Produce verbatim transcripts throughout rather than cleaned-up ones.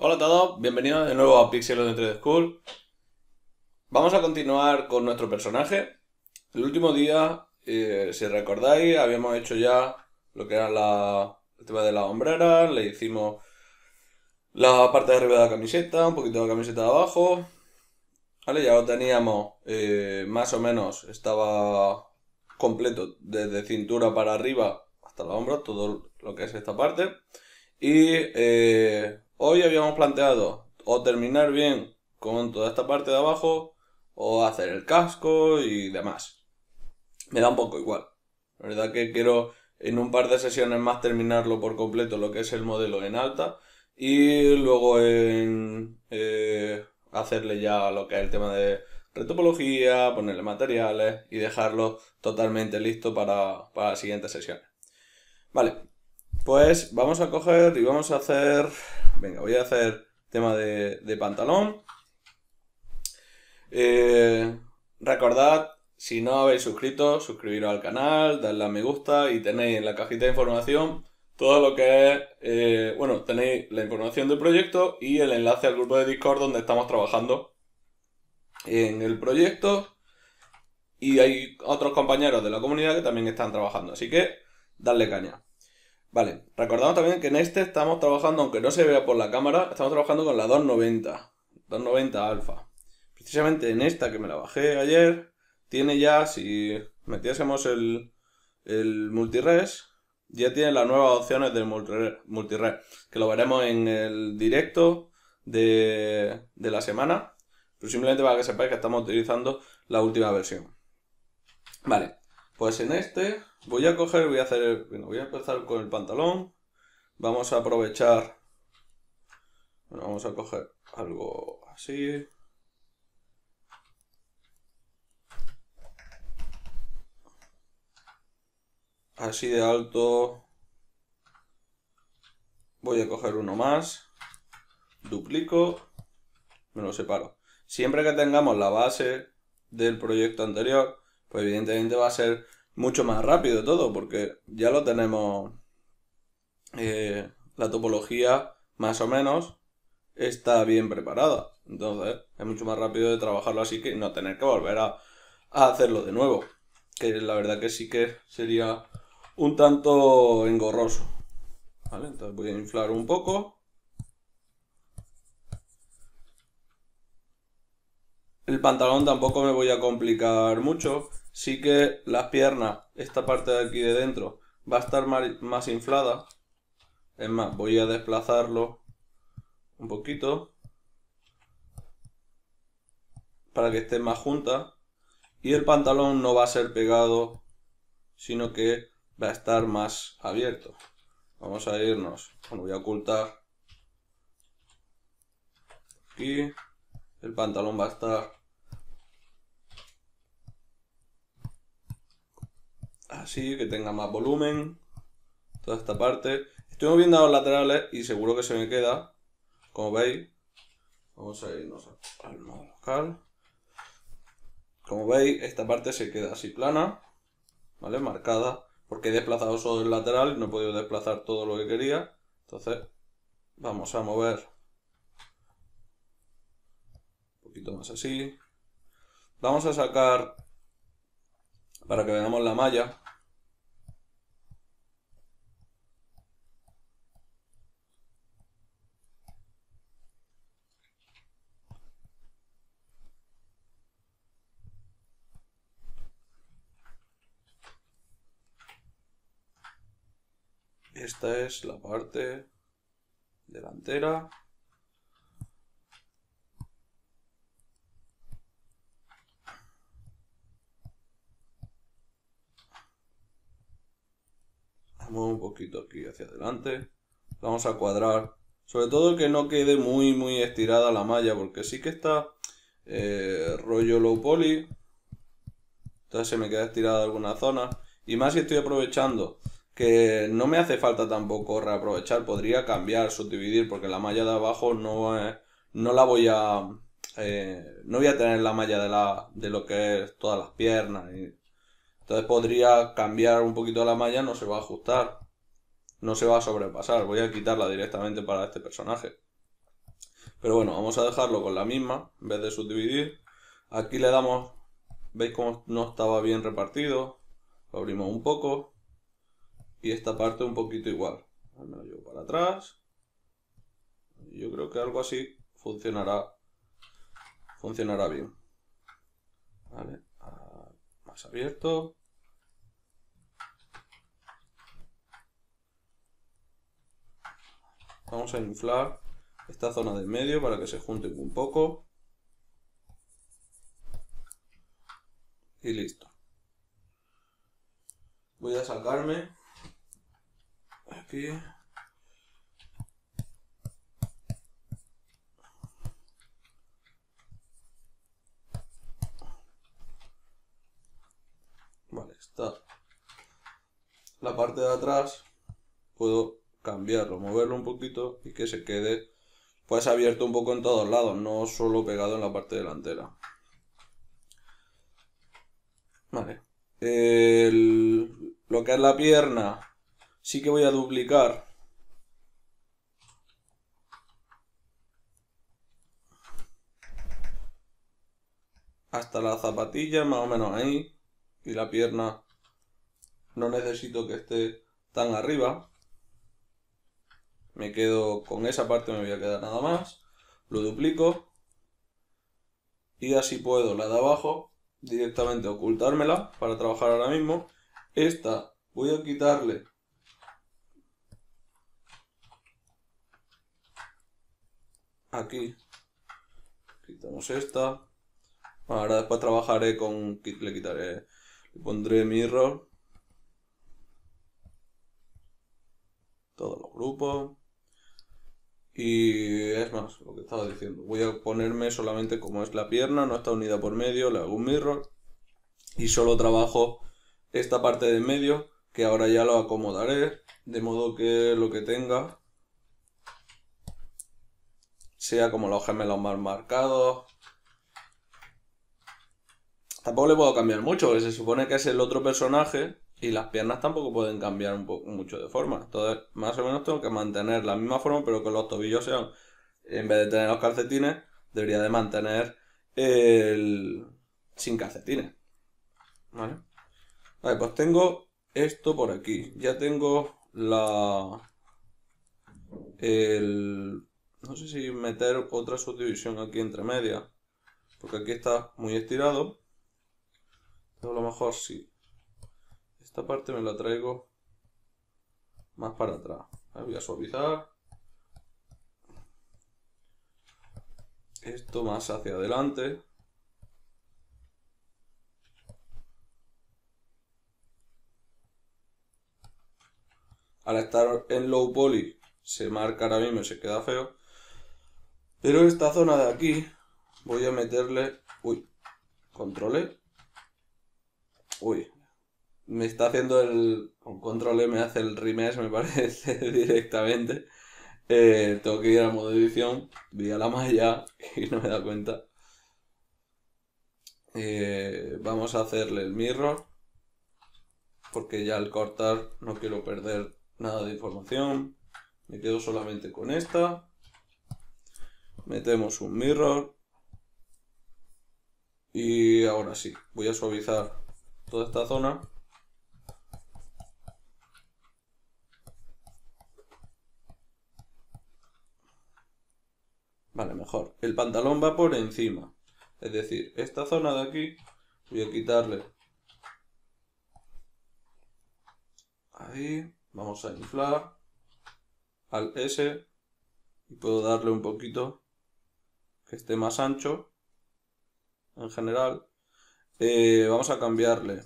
Hola a todos, bienvenidos de nuevo a Pixel de tres D School. Vamos a continuar con nuestro personaje. El último día, eh, si recordáis, habíamos hecho ya lo que era la, el tema de las hombreras, le hicimos la parte de arriba de la camiseta, un poquito de la camiseta de abajo. Vale, ya lo teníamos, eh, más o menos, estaba completo desde cintura para arriba hasta los hombros, todo lo que es esta parte. Y eh, hoy habíamos planteado o terminar bien con toda esta parte de abajo o hacer el casco y demás. Me da un poco igual. La verdad que quiero en un par de sesiones más terminarlo por completo lo que es el modelo en alta y luego en eh, hacerle ya lo que es el tema de retopología, ponerle materiales y dejarlo totalmente listo para, para las siguientes sesiones. Vale, pues vamos a coger y vamos a hacer... Venga, voy a hacer tema de, de pantalón. Eh, recordad, si no habéis suscrito, suscribiros al canal, darle a me gusta y tenéis en la cajita de información todo lo que es... Eh, bueno, tenéis la información del proyecto y el enlace al grupo de Discord donde estamos trabajando en el proyecto. Y hay otros compañeros de la comunidad que también están trabajando, así que dadle caña. Vale, recordamos también que en este estamos trabajando, aunque no se vea por la cámara, estamos trabajando con la doscientos noventa, doscientos noventa alfa. Precisamente en esta que me la bajé ayer, tiene ya, si metiésemos el, el multires, ya tiene las nuevas opciones del multires, que lo veremos en el directo de, de la semana, pero simplemente para que sepáis que estamos utilizando la última versión. Vale, pues en este voy a coger, voy a hacer, bueno, voy a empezar con el pantalón. Vamos a aprovechar, bueno, vamos a coger algo así. Así de alto. Voy a coger uno más. Duplico. Me lo separo. Siempre que tengamos la base del proyecto anterior, pues evidentemente va a ser mucho más rápido todo, porque ya lo tenemos, eh, la topología más o menos está bien preparada. Entonces es mucho más rápido de trabajarlo así que no tener que volver a, a hacerlo de nuevo. Que la verdad que sí que sería un tanto engorroso. ¿Vale? Entonces voy a inflar un poco. El pantalón tampoco me voy a complicar mucho. Sí que las piernas, esta parte de aquí de dentro, va a estar más inflada. Es más, voy a desplazarlo un poquito para que esté más junta. Y el pantalón no va a ser pegado, sino que va a estar más abierto. Vamos a irnos. Bueno, voy a ocultar aquí. El pantalón va a estar así, que tenga más volumen. Toda esta parte. Estoy moviendo a los laterales y seguro que se me queda. Como veis. Vamos a irnos al modo local. Como veis, esta parte se queda así plana. ¿Vale? Marcada. Porque he desplazado solo el lateral y no he podido desplazar todo lo que quería. Entonces, vamos a mover un poquito más así. Vamos a sacar, para que veamos la malla, esta es la parte delantera. Vamos un poquito aquí hacia adelante. Vamos a cuadrar. Sobre todo que no quede muy muy estirada la malla, porque sí que está eh, rollo low poly. Entonces se me queda estirada alguna zona. Y más si estoy aprovechando, que no me hace falta tampoco reaprovechar. Podría cambiar, subdividir, porque la malla de abajo no, es, no la voy a... Eh, no voy a tener la malla de, la, de lo que es todas las piernas. Y, entonces podría cambiar un poquito la malla, no se va a ajustar. No se va a sobrepasar. Voy a quitarla directamente para este personaje. Pero bueno, vamos a dejarlo con la misma, en vez de subdividir. Aquí le damos, ¿veis cómo no estaba bien repartido? Lo abrimos un poco. Y esta parte un poquito igual. Me lo llevo para atrás. Yo creo que algo así funcionará, funcionará bien. Vale, más abierto. Vamos a inflar esta zona del medio para que se junten un poco. Y listo. Voy a sacarme aquí. Vale, está la parte de atrás. Puedo cambiarlo, moverlo un poquito y que se quede pues abierto un poco en todos lados, no solo pegado en la parte delantera. Vale. El, lo que es la pierna sí que voy a duplicar hasta la zapatilla, más o menos ahí, y la pierna no necesito que esté tan arriba. Me quedo con esa parte, me voy a quedar nada más. Lo duplico y así puedo la de abajo directamente ocultármela para trabajar ahora mismo. Esta voy a quitarle aquí, quitamos esta. Ahora después trabajaré con, le quitaré, le pondré mirror, todos los grupos. Y es más, lo que estaba diciendo, voy a ponerme solamente como es la pierna, no está unida por medio, le hago un mirror y solo trabajo esta parte de medio, que ahora ya lo acomodaré, de modo que lo que tenga sea como los gemelos más marcados. Tampoco le puedo cambiar mucho, porque se supone que es el otro personaje y las piernas tampoco pueden cambiar un poco, mucho de forma. Entonces, más o menos tengo que mantener la misma forma, pero que los tobillos sean, en vez de tener los calcetines, debería de mantener el sin calcetines. ¿Vale? Vale, pues tengo esto por aquí. Ya tengo la... el... No sé si meter otra subdivisión aquí entre medias, porque aquí está muy estirado. A lo mejor sí. Esta parte me la traigo más para atrás. Voy a suavizar. Esto más hacia adelante. Al estar en low poly se marca ahora mismo y se queda feo. Pero esta zona de aquí voy a meterle... Uy, control. Uy, me está haciendo el... Con control E me hace el remesh, me parece, directamente. Eh, tengo que ir al modo edición, vi a la malla y no me da cuenta. Eh, vamos a hacerle el mirror, porque ya al cortar no quiero perder nada de información. Me quedo solamente con esta. Metemos un mirror. Y ahora sí, voy a suavizar toda esta zona. Vale, mejor. El pantalón va por encima. Es decir, esta zona de aquí voy a quitarle. Ahí. Vamos a inflar al S. Y puedo darle un poquito que esté más ancho. En general. Eh, vamos a cambiarle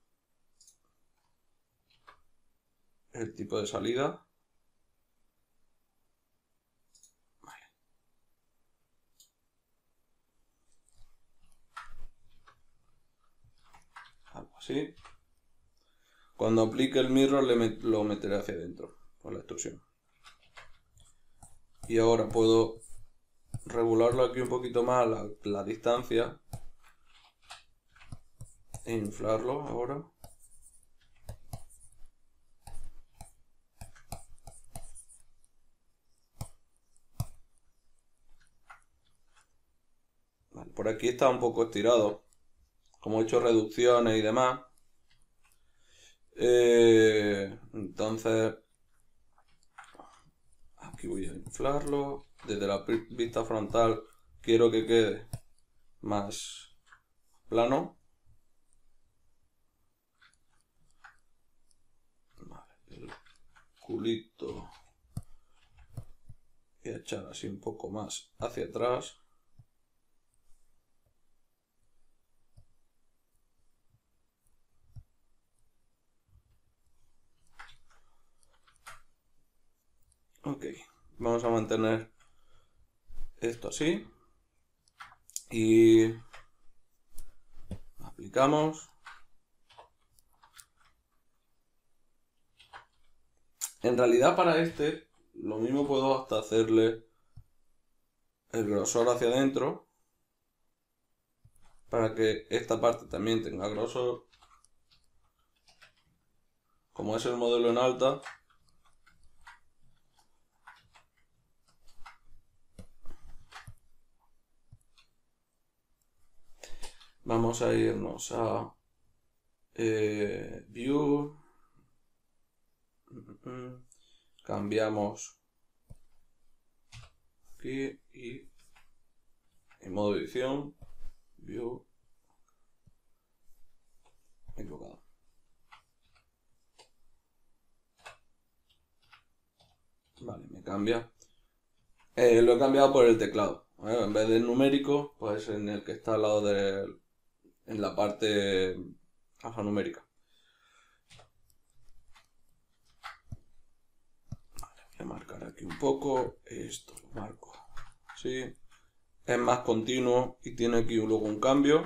el tipo de salida. Vale. Algo así. Cuando aplique el mirror le met lo meteré hacia adentro con la extrusión. Y ahora puedo regularlo aquí un poquito más la, la distancia e inflarlo ahora. por aquí está un poco estirado. Como he hecho reducciones y demás. Eh, entonces, aquí voy a inflarlo. Desde la vista frontal quiero que quede más plano. Vale, el culito voy a echar así un poco más hacia atrás. Ok, vamos a mantener esto así y aplicamos. En realidad para este lo mismo puedo hasta hacerle el grosor hacia adentro para que esta parte también tenga grosor. Como es el modelo en alta, vamos a irnos a eh, View, cambiamos aquí y en modo edición, View, equivocado. Vale, me cambia. Eh, lo he cambiado por el teclado. ¿Vale? En vez del numérico, pues en el que está al lado de en la parte alfanumérica. Vale, voy a marcar aquí un poco. Esto lo marco. Sí. Es más continuo y tiene aquí luego un cambio.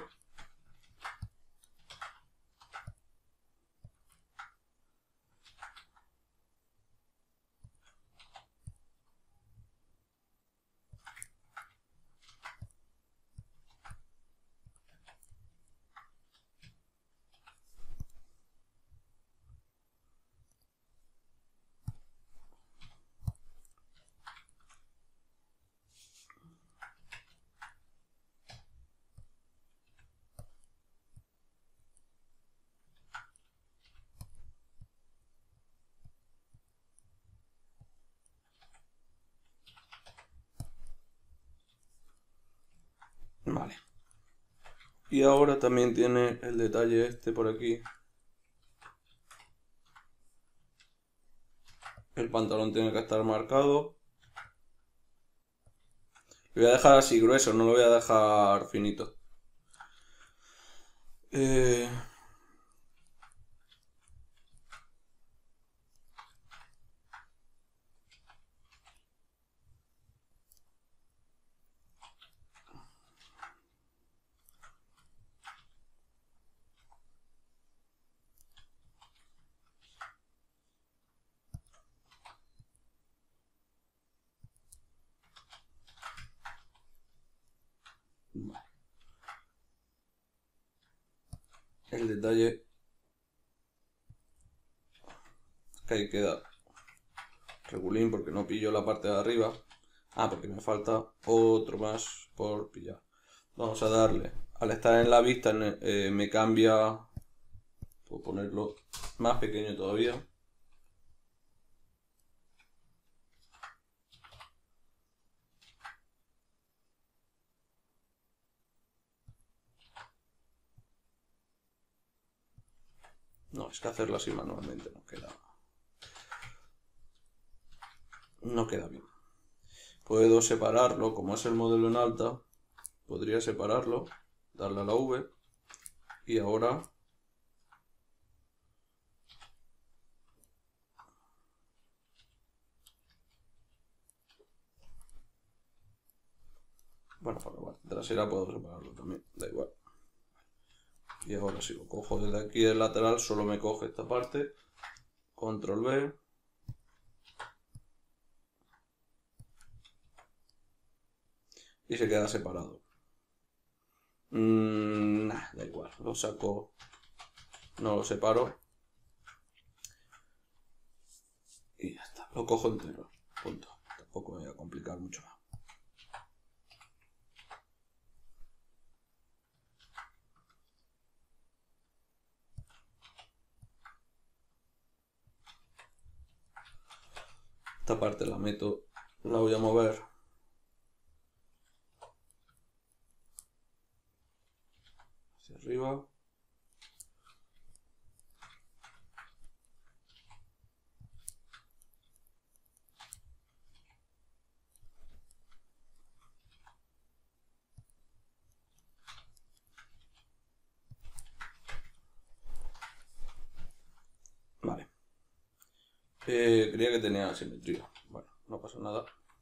Vale. Y ahora también tiene el detalle este por aquí. El pantalón tiene que estar marcado. Lo voy a dejar así grueso, no lo voy a dejar finito. Eh... Vale. El detalle que ahí queda regulín porque no pillo la parte de arriba. Ah, porque me falta otro más por pillar. Vamos a darle. Al estar en la vista eh, me cambia. Puedo ponerlo más pequeño todavía. No, es que hacerlo así manualmente no queda. No queda bien. Puedo separarlo, como es el modelo en alta, podría separarlo, darle a la V y ahora bueno, para la parte trasera puedo separarlo también, da igual. Y ahora si lo cojo desde aquí del lateral solo me coge esta parte, control V. Y se queda separado. Mm, nah, da igual, lo saco, no lo separo. Y ya está, lo cojo entero, punto. Tampoco me voy a complicar mucho más. Esta parte la meto, la voy a mover hacia arriba. Vale. Eh, creía que tenía simetría. Bueno, no pasa nada.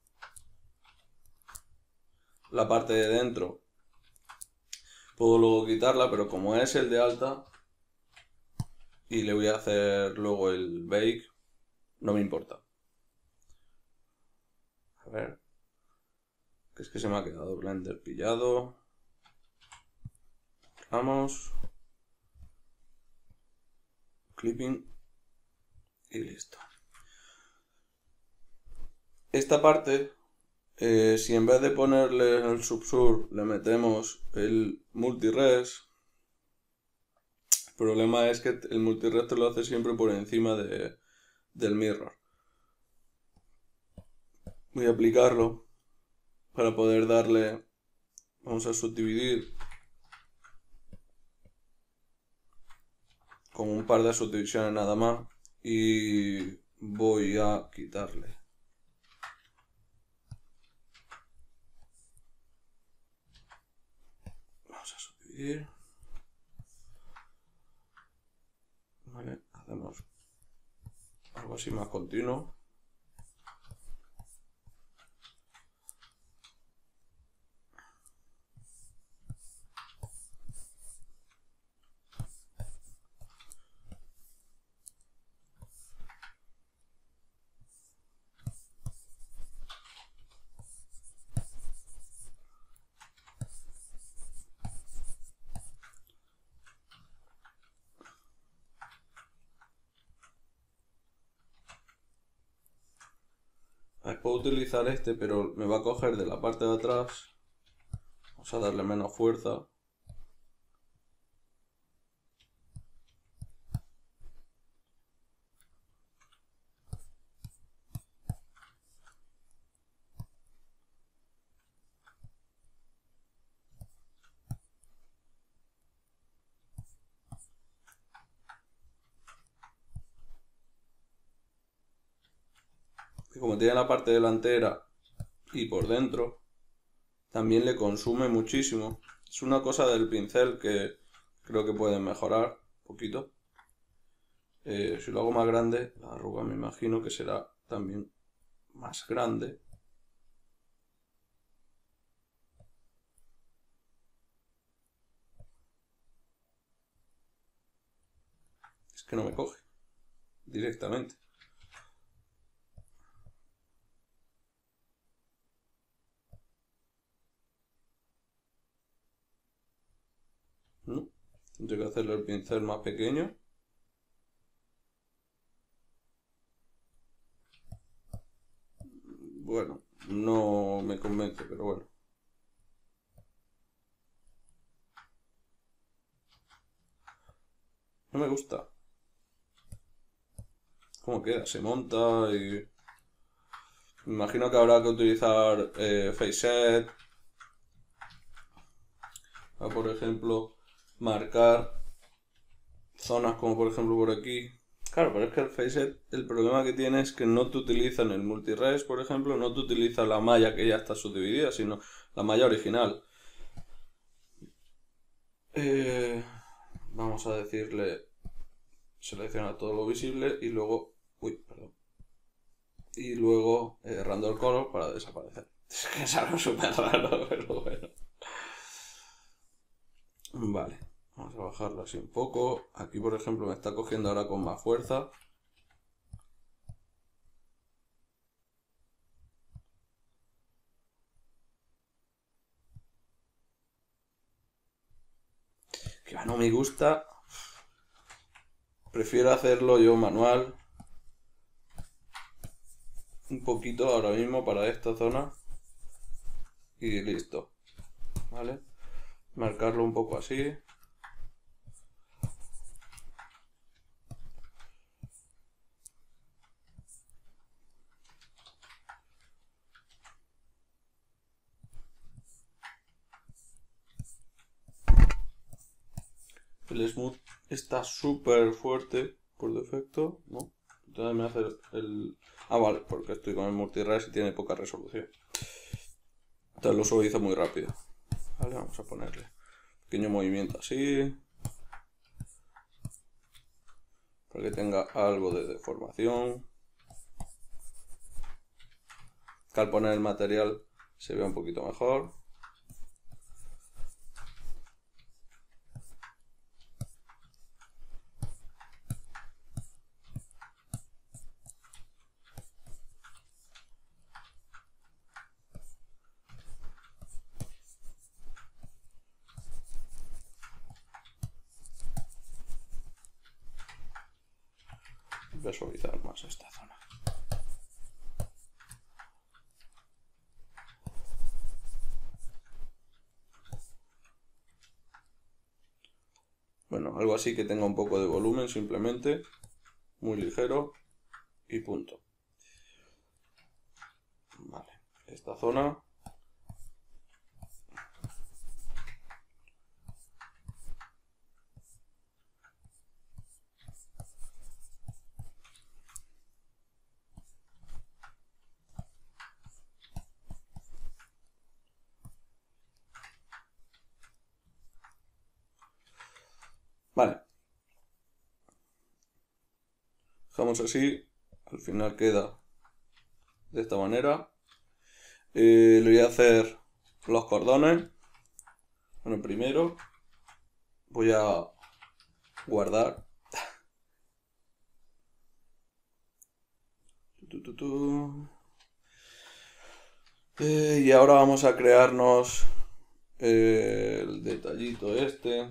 La parte de dentro puedo luego quitarla, pero como es el de alta y le voy a hacer luego el bake, no me importa. A ver, que es que se me ha quedado Blender pillado. Vamos. Clipping. Y listo. Esta parte, eh, si en vez de ponerle el subsur le metemos el multires, el problema es que el multires te lo hace siempre por encima de, del mirror. Voy a aplicarlo para poder darle, vamos a subdividir con un par de subdivisiones nada más y voy a quitarle. Vamos a subdividir. Vale, hacemos algo así más continuo. Puedo utilizar este, pero me va a coger de la parte de atrás. Vamos a darle menos fuerza. Y como tiene la parte delantera y por dentro, también le consume muchísimo. Es una cosa del pincel que creo que pueden mejorar un poquito. Eh, si lo hago más grande, la arruga me imagino que será también más grande. Es que no me coge directamente. ¿No? Tengo que hacerle el pincel más pequeño. Bueno, no me convence, pero bueno. No me gusta. ¿Cómo queda? Se monta y... Me imagino que habrá que utilizar eh, Faceit. A, por ejemplo, marcar zonas como por ejemplo por aquí. Claro, pero es que el Faceit, el problema que tiene es que no te utiliza en el multires, por ejemplo, no te utiliza la malla que ya está subdividida, sino la malla original. Eh, vamos a decirle, selecciona todo lo visible y luego, uy, perdón, y luego eh, render color para desaparecer. Es que es algo súper raro, pero bueno. Vale, vamos a bajarlo así un poco. Aquí, por ejemplo, me está cogiendo ahora con más fuerza. Que no me gusta. Prefiero hacerlo yo manual. Un poquito ahora mismo para esta zona. Y listo. ¿Vale? Marcarlo un poco así. el smooth está súper fuerte por defecto, ¿no? Entonces me hace el... Ah, vale, porque estoy con el multi-res y tiene poca resolución. Entonces lo suavizo muy rápido. Vale, vamos a ponerle pequeño movimiento así, para que tenga algo de deformación. Que al poner el material se vea un poquito mejor. Voy a suavizar más esta zona. Bueno, algo así que tenga un poco de volumen simplemente, muy ligero y punto. Vale, esta zona. Vale. Dejamos así, al final queda de esta manera. Eh, le voy a hacer los cordones. Bueno, primero voy a guardar. Tu, tu, tu. Eh, y ahora vamos a crearnos eh, el detallito este.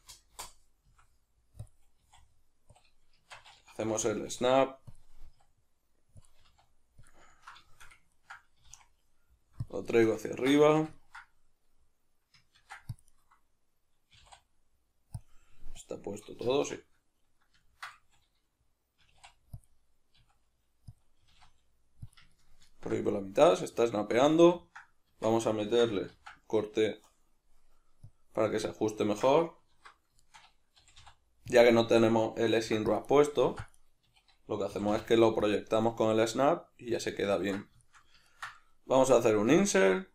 Hacemos el snap. Lo traigo hacia arriba. Está puesto todo, sí. Por ahí por la mitad se está snapeando. Vamos a meterle corte para que se ajuste mejor. Ya que no tenemos el easing wrap puesto, lo que hacemos es que lo proyectamos con el snap y ya se queda bien. Vamos a hacer un insert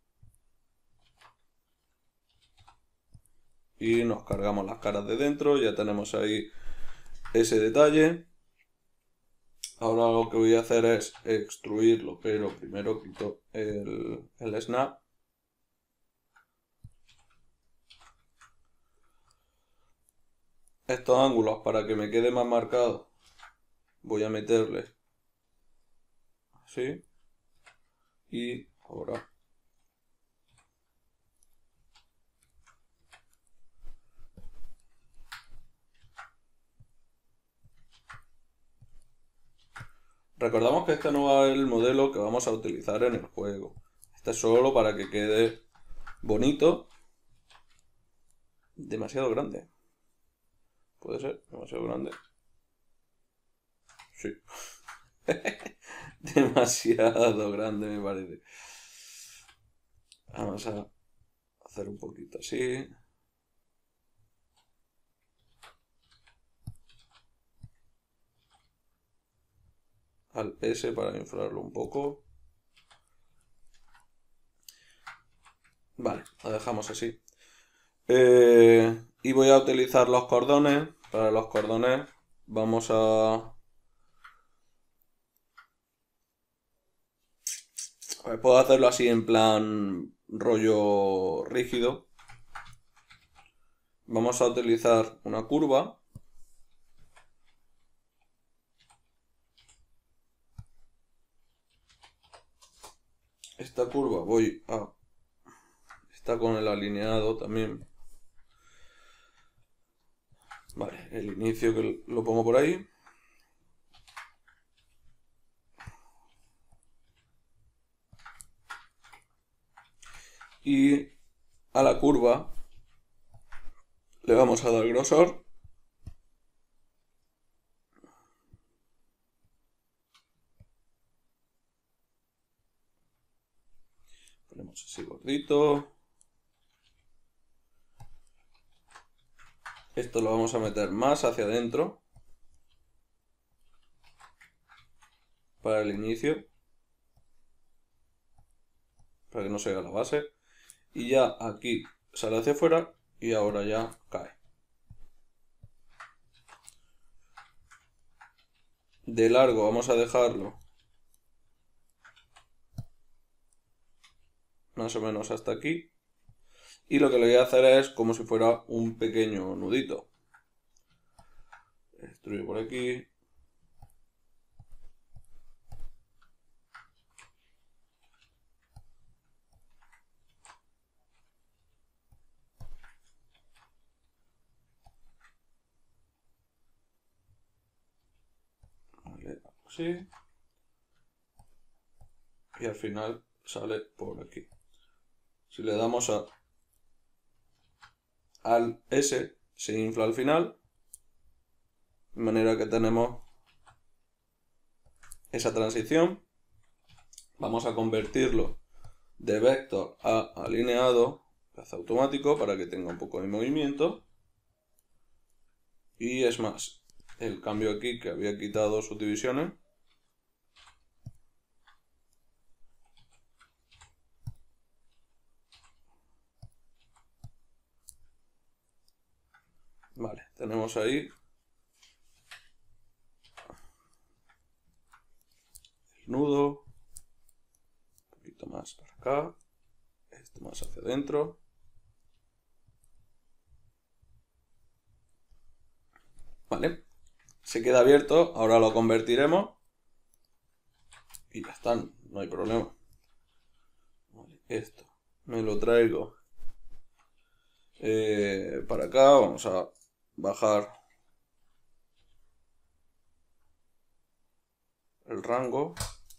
y nos cargamos las caras de dentro. Ya tenemos ahí ese detalle. Ahora lo que voy a hacer es extruirlo, pero primero quito el, el snap. Estos ángulos, para que me quede más marcado, voy a meterle así. Y ahora recordamos que este no es el modelo que vamos a utilizar en el juego. Este es solo para que quede bonito. Demasiado grande. ¿Puede ser? Demasiado grande. Sí. Demasiado grande me parece. Vamos a hacer un poquito así. Al S para inflarlo un poco. Vale, lo dejamos así. Eh, y voy a utilizar los cordones. Para los cordones vamos a... a ver, puedo hacerlo así en plan rollo rígido. Vamos a utilizar una curva. Esta curva voy a... Está con el alineado también. Vale, el inicio que lo pongo por ahí. Y a la curva le vamos a dar grosor. Ponemos así gordito. Esto lo vamos a meter más hacia adentro para el inicio, para que no se vea la base. Y ya aquí sale hacia afuera y ahora ya cae. De largo vamos a dejarlo más o menos hasta aquí. Y lo que le voy a hacer es como si fuera un pequeño nudito. Destruyo por aquí. Vale, así. Y al final sale por aquí. Si le damos a al S, se infla al final, de manera que tenemos esa transición. Vamos a convertirlo de vector a alineado, hace automático, para que tenga un poco de movimiento. Y es más, el cambio aquí, que había quitado subdivisiones, vale, tenemos ahí el nudo, un poquito más para acá, esto más hacia adentro. Vale, se queda abierto, ahora lo convertiremos y ya está, no hay problema. Vale, esto me lo traigo eh, para acá, vamos a bajar el rango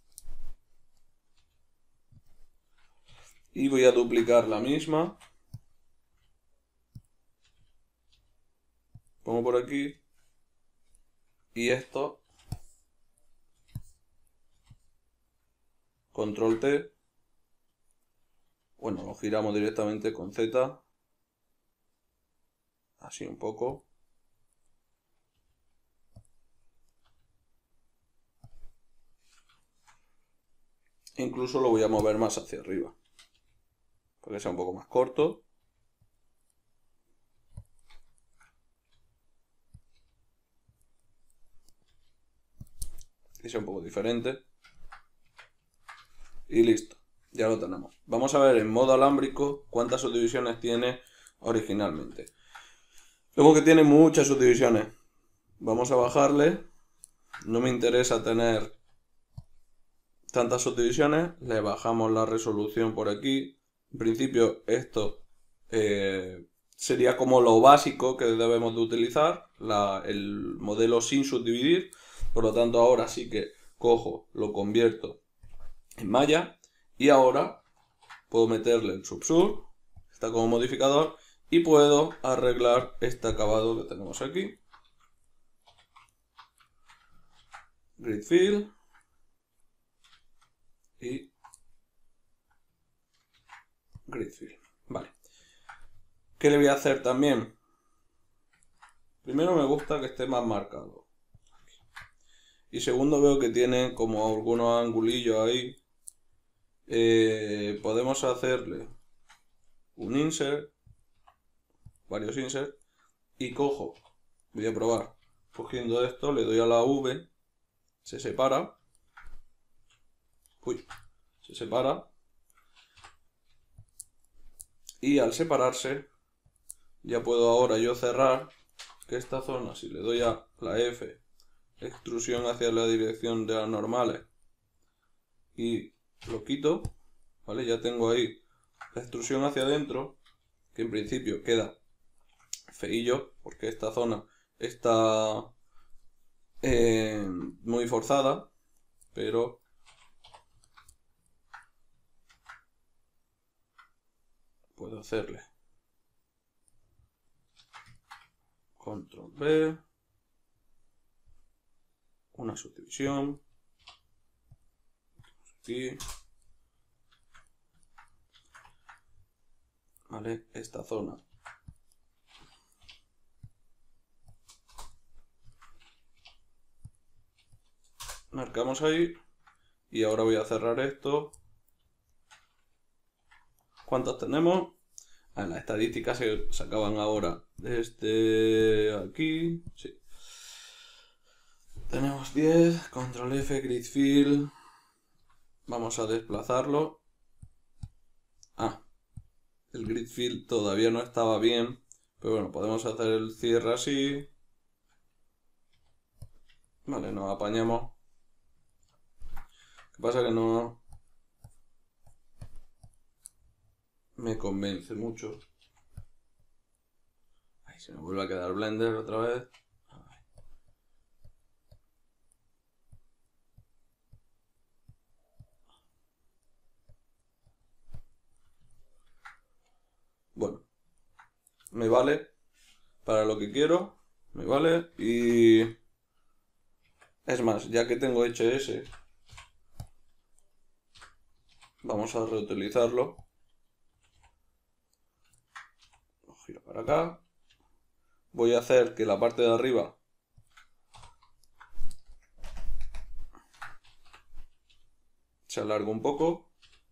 y voy a duplicar la misma, pongo por aquí y esto, control T, bueno, lo giramos directamente con Z, así un poco. Incluso lo voy a mover más hacia arriba, para que sea un poco más corto. Y sea un poco diferente. Y listo, ya lo tenemos. Vamos a ver en modo alámbrico cuántas subdivisiones tiene originalmente. Vemos que tiene muchas subdivisiones. Vamos a bajarle. No me interesa tener tantas subdivisiones. Le bajamos la resolución por aquí. En principio esto eh, sería como lo básico que debemos de utilizar. La, el modelo sin subdividir. Por lo tanto ahora sí que cojo, lo convierto en malla. Y ahora puedo meterle el subsur. Está como modificador. Y puedo arreglar este acabado que tenemos aquí. Grid fill. Y grid fill. Vale. ¿Qué le voy a hacer también? Primero me gusta que esté más marcado. Y segundo veo que tiene como algunos angulillos ahí. Eh, podemos hacerle un insert. Varios insert. Y cojo. Voy a probar. Cogiendo esto, le doy a la V. Se separa. Uy. Se separa. Y al separarse, ya puedo ahora yo cerrar que esta zona, si le doy a la F, extrusión hacia la dirección de las normales, y lo quito, ¿vale? Ya tengo ahí la extrusión hacia adentro, que en principio queda feillo, porque esta zona está eh, muy forzada, pero puedo hacerle control V, una subdivisión, aquí, vale, esta zona Marcamos ahí. Y ahora voy a cerrar esto. ¿Cuántos tenemos? Ah, las estadísticas se, se acaban ahora. Desde aquí. Sí. Tenemos diez. Control F, Grid Fill. Vamos a desplazarlo. Ah. El Grid Fill todavía no estaba bien. Pero bueno, podemos hacer el cierre así. Vale, nos apañamos. ¿Qué pasa? Que no me convence mucho. Ay, se me vuelve a quedar Blender otra vez. Ay. Bueno, me vale para lo que quiero. Me vale. Y es más, ya que tengo hecho ese, vamos a reutilizarlo. Lo giro para acá. Voy a hacer que la parte de arriba se alargue un poco.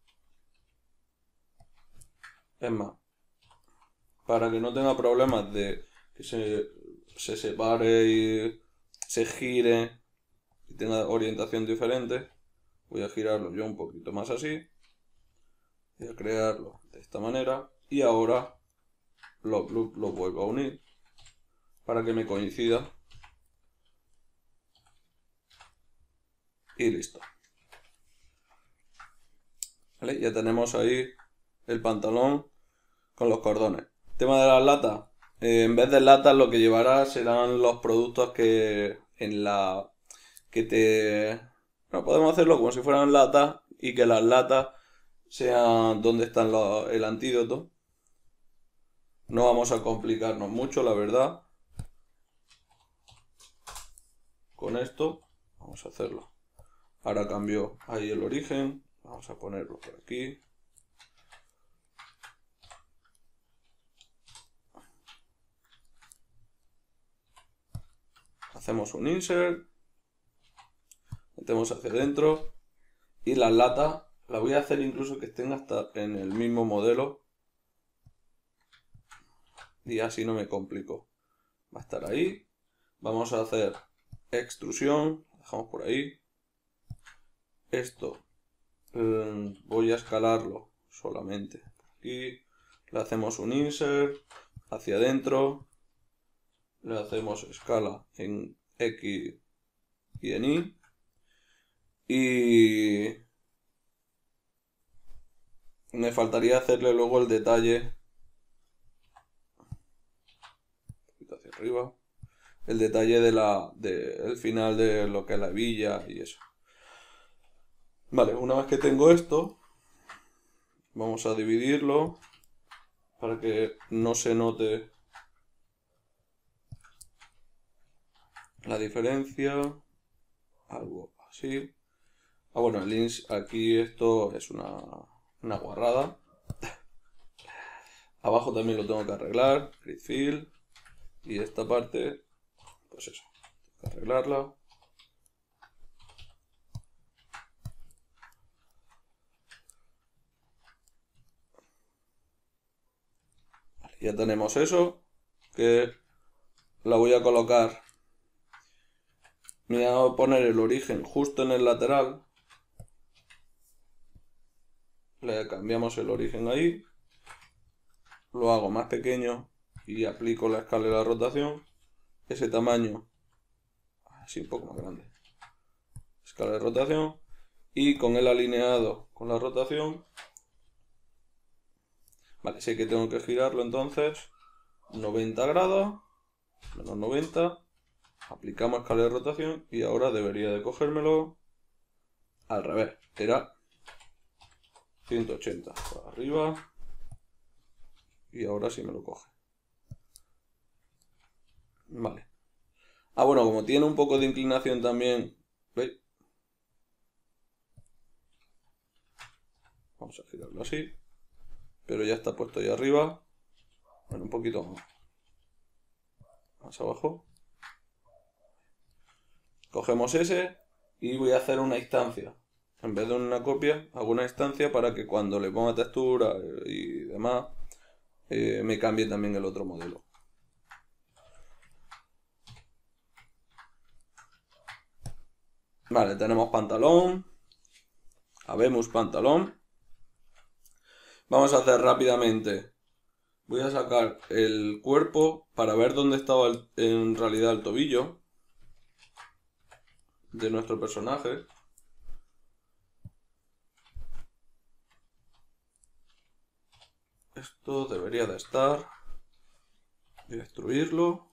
Es más, para que no tenga problemas de que se, se separe y se gire y tenga orientación diferente, voy a girarlo yo un poquito más así. Voy a crearlo de esta manera y ahora lo, lo, lo vuelvo a unir para que me coincida y listo. ¿Vale? Ya tenemos ahí el pantalón con los cordones. Tema de las latas, eh, en vez de latas lo que llevará serán los productos que en la que te bueno, podemos hacerlo como si fueran latas y que las latas sean donde están los, el antídoto. No vamos a complicarnos mucho, la verdad. Con esto vamos a hacerlo. Ahora cambió ahí el origen. Vamos a ponerlo por aquí. Hacemos un insert. Metemos hacia adentro. Y las latas las voy a hacer incluso que estén hasta en el mismo modelo. Y así no me complico. Va a estar ahí. Vamos a hacer extrusión. Dejamos por ahí. Esto eh, voy a escalarlo solamente aquí. Le hacemos un insert hacia adentro. Le hacemos escala en X y en Y. Y me faltaría hacerle luego el detalle hacia arriba. El detalle de la del final de lo que es la hebilla y eso. Vale, una vez que tengo esto, vamos a dividirlo para que no se note la diferencia. Algo así. Ah, bueno, el ins aquí esto es una, una guarrada. Abajo también lo tengo que arreglar. Grid Fill. Y esta parte, pues eso, tengo que arreglarla. Vale, ya tenemos eso, que la voy a colocar. Me voy a poner el origen justo en el lateral. Le cambiamos el origen ahí. Lo hago más pequeño y aplico la escala de la rotación. Ese tamaño, así un poco más grande. Escala de rotación. Y con el alineado con la rotación. Vale, sé que tengo que girarlo entonces. noventa grados. Menos noventa. Aplicamos escala de rotación. Y ahora debería de cogérmelo al revés. Era ciento ochenta para arriba. Y ahora sí me lo coge. Vale. Ah, bueno, como tiene un poco de inclinación también. ¿Veis? Vamos a girarlo así. Pero ya está puesto ahí arriba. Bueno, un poquito más. Más abajo. Cogemos ese. y voy a hacer una instancia. En vez de una copia, hago una instancia para que cuando le ponga textura y demás, eh, me cambie también el otro modelo. Vale, tenemos pantalón. Habemos pantalón. Vamos a hacer rápidamente. Voy a sacar el cuerpo para ver dónde estaba el, en realidad el tobillo de nuestro personaje. Esto debería de estar. Voy a destruirlo.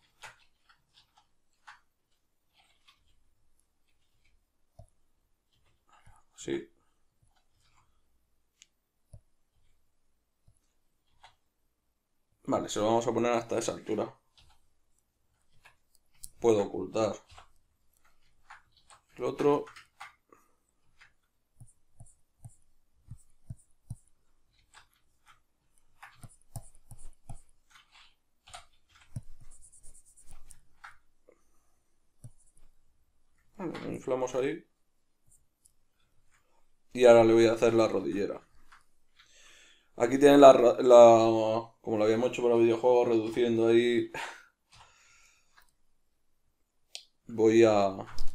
Sí. Vale, se lo vamos a poner hasta esa altura. Puedo ocultar el otro. Vale, lo inflamos ahí. Y ahora le voy a hacer la rodillera. Aquí tienen la, la... como lo habíamos hecho para los videojuegos, reduciendo ahí. Voy a...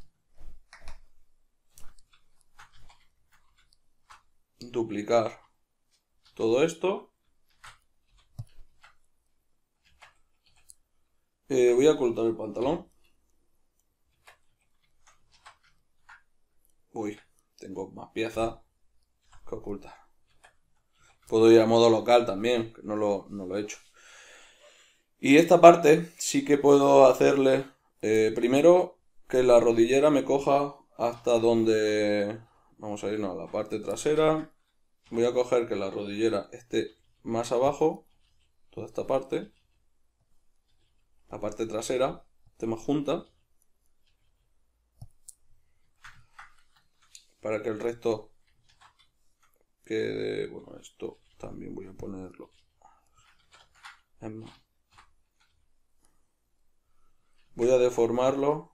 duplicar todo esto. Eh, voy a ocultar el pantalón. Uy, tengo más piezas que ocultar. Puedo ir a modo local también, que no lo, no lo he hecho. Y esta parte sí que puedo hacerle... Eh, primero que la rodillera me coja hasta donde... Vamos a irnos a la parte trasera. Voy a coger que la rodillera esté más abajo. Toda esta parte. La parte trasera esté más junta. Para que el resto quede... Bueno, esto también voy a ponerlo. Voy a deformarlo.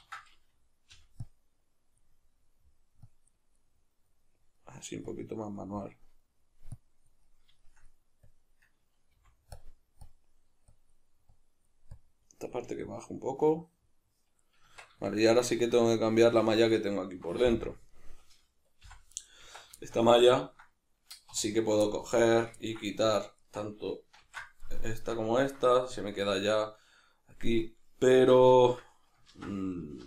Así un poquito más manual. Esta parte que baja un poco. Vale, y ahora sí que tengo que cambiar la malla que tengo aquí por dentro. Esta malla sí que puedo coger y quitar tanto esta como esta. Se me queda ya aquí. Pero mmm,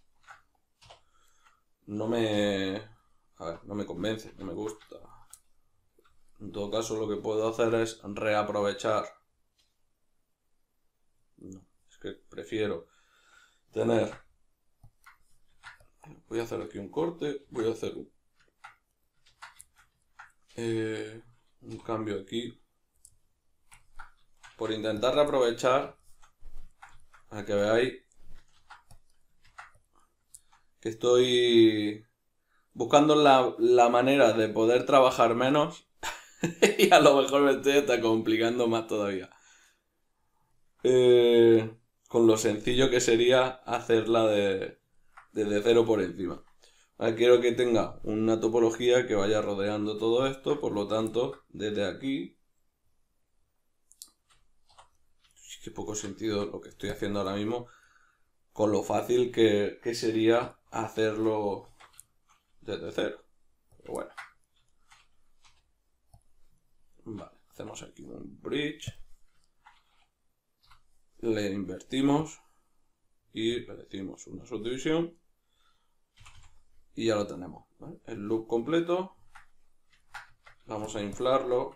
no me... A ver, no me convence, no me gusta. En todo caso, lo que puedo hacer es reaprovechar. No, es que prefiero tener... Voy a hacer aquí un corte, voy a hacer un, eh, un cambio aquí. Por intentar reaprovechar, para que veáis que estoy buscando la, la manera de poder trabajar menos y a lo mejor me estoy hasta complicando más todavía. Eh, con lo sencillo que sería hacerla de, desde cero por encima. Ahora quiero que tenga una topología que vaya rodeando todo esto, por lo tanto, desde aquí... Qué poco sentido lo que estoy haciendo ahora mismo, con lo fácil que, que sería hacerlo desde cero. Pero bueno. Vale, hacemos aquí un bridge. Le invertimos y le decimos una subdivisión. Y ya lo tenemos, ¿vale? El loop completo. Vamos a inflarlo.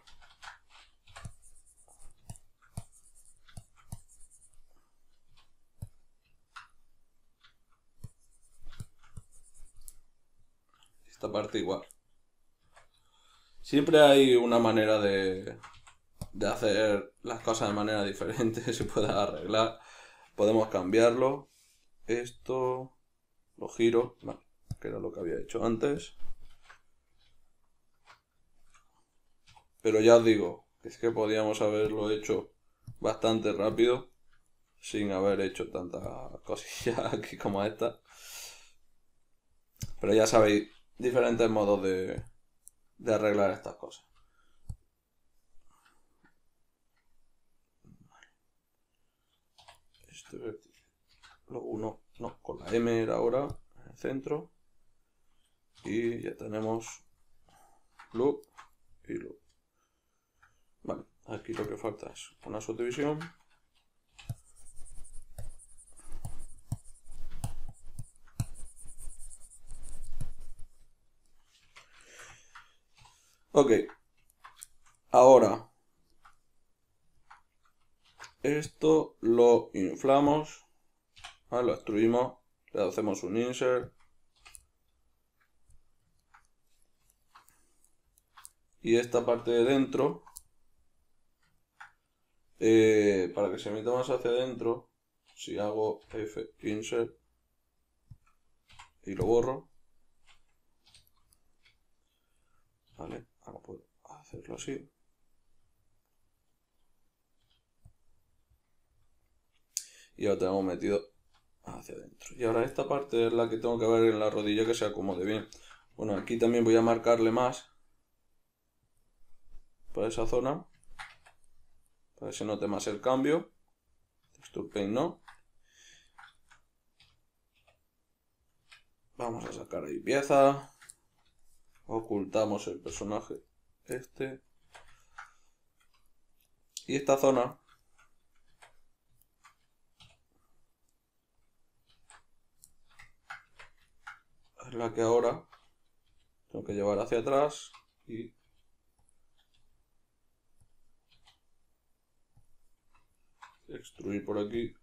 Esta parte igual. Siempre hay una manera de, de hacer las cosas de manera diferente. Se puede arreglar. Podemos cambiarlo. Esto lo giro, vale, que era lo que había hecho antes. Pero ya os digo, que es que podíamos haberlo hecho bastante rápido sin haber hecho tantas cosillas aquí como esta. Pero ya sabéis, diferentes modos de, de arreglar estas cosas. Este vértice lo uno, no, con la M era ahora en el centro. Y ya tenemos loop y loop. Vale, aquí lo que falta es una subdivisión. Ok, ahora esto lo inflamos, ¿vale? Lo extruimos, le hacemos un insert y esta parte de dentro, eh, para que se meta más hacia adentro, si hago F insert y lo borro, ¿vale? Ahora puedo hacerlo así. Y ahora tenemos metido hacia adentro. Y ahora esta parte es la que tengo que ver en la rodilla que se acomode bien. Bueno, aquí también voy a marcarle más para esa zona, para que se note más el cambio. Texture Paint no. Vamos a sacar ahí pieza. Ocultamos el personaje este. Y esta zona es la que ahora tengo que llevar hacia atrás y extruir por aquí.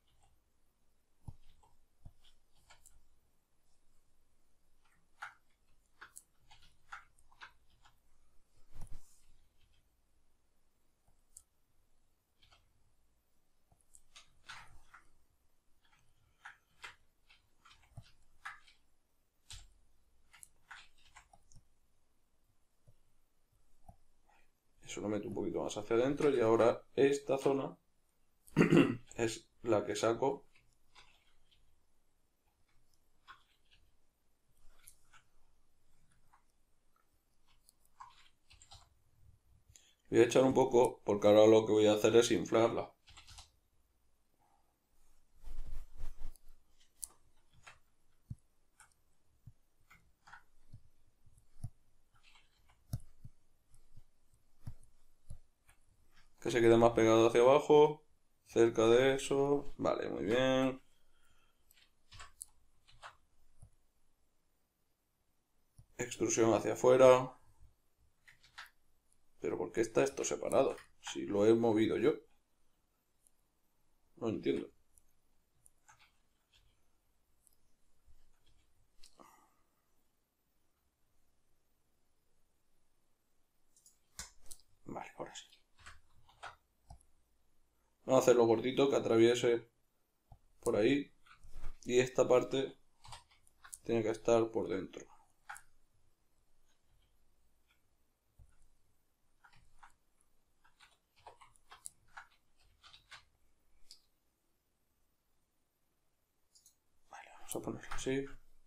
Eso lo meto un poquito más hacia adentro y ahora esta zona es la que saco. Voy a echar un poco porque ahora lo que voy a hacer es inflarla. Que se quede más pegado hacia abajo, cerca de eso. Vale, muy bien. Extrusión hacia afuera. Pero ¿por qué está esto separado? Si lo he movido yo. No entiendo. Vale, ahora sí. Vamos a hacerlo gordito, que atraviese por ahí. Y esta parte tiene que estar por dentro. Vale, vamos a ponerlo así.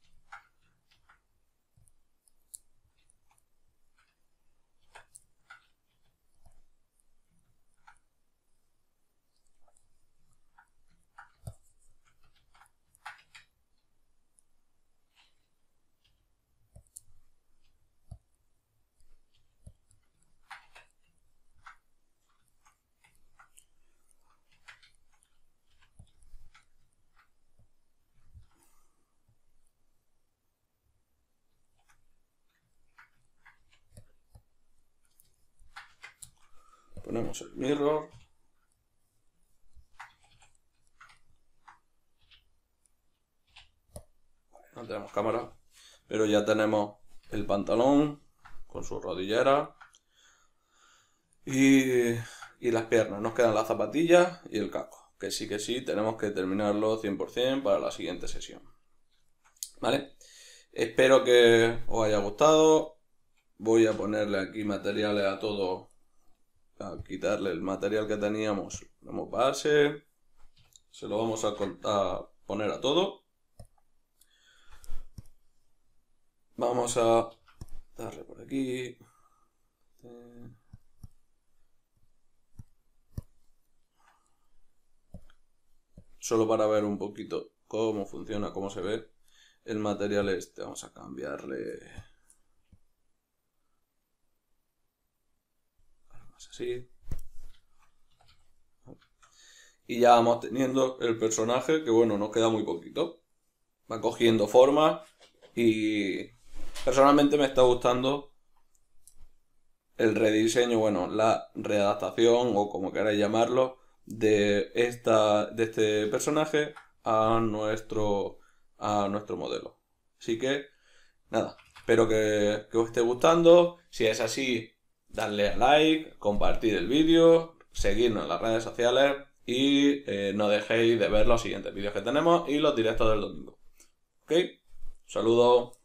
Ponemos el mirror. Vale, no tenemos cámara, pero ya tenemos el pantalón con su rodillera y, y las piernas. Nos quedan las zapatillas y el casco, que sí que sí tenemos que terminarlo cien por cien para la siguiente sesión. ¿Vale? Espero que os haya gustado. Voy a ponerle aquí materiales a todo. A quitarle el material que teníamos, damos base, se lo vamos a, a poner a todo Vamos a darle por aquí. Solo para ver un poquito cómo funciona, cómo se ve el material este. Vamos a cambiarle algo más así. Y ya vamos teniendo el personaje, que bueno, nos queda muy poquito. Va cogiendo forma y personalmente me está gustando el rediseño, bueno, la readaptación o como queráis llamarlo, de, esta, de este personaje a nuestro, a nuestro modelo. Así que, nada, espero que, que os esté gustando. Si es así, dadle a like, compartir el vídeo, seguirnos en las redes sociales y eh, no dejéis de ver los siguientes vídeos que tenemos y los directos del domingo. ¿Ok? Saludos.